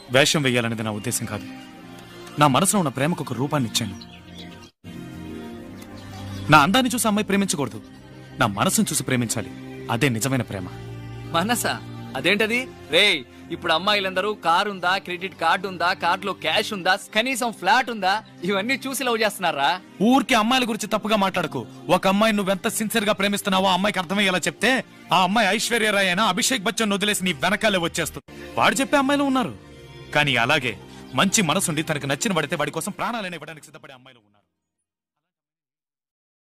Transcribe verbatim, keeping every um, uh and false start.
వేషం వేయాలనేది నా ఉద్దేశం కాదు. నా మనసులో ఉన్న ప్రేమకు ఒక రూపాన్ని ఇచ్చాను. నా అందాన్ని చూసి అమ్మాయి ప్రేమించకూడదు, నా మనసును చూసి ప్రేమించాలి. అదే నిజమైన ప్రేమ. మనసా? అదేంటది రే? ఇప్పుడు అమ్మాయిలందరూ కార్ ఉందా, క్రెడిట్ కార్డు ఉందా, కార్డులో క్యాష్ ఉందా, కనీసం ఫ్లాట్ ఉందా, ఇవన్నీ చూసి లవ్ చేస్తున్నారా? ఊరికి అమ్మాయిల గురించి తప్పుగా మాట్లాడకు. ఒక అమ్మాయి నువ్వెంత సిన్సియర్ గా ప్రేమిస్తున్నావో ఆ అమ్మాయికి అర్థమయ్యేలా చెప్తే ఆ అమ్మాయి ఐశ్వర్యరాయ్ అయినా అభిషేక్ బచ్చన్ వదిలేసి నీ వెనకాలే వచ్చేస్తుంది. వాడు చెప్పే అమ్మాయిలు ఉన్నారు, కానీ అలాగే మంచి మనసుండి తనకు నచ్చిన పడితే వాడి కోసం ప్రాణాలనే ఇవ్వడానికి సిద్ధపడే అమ్మాయిలు ఉన్నారు.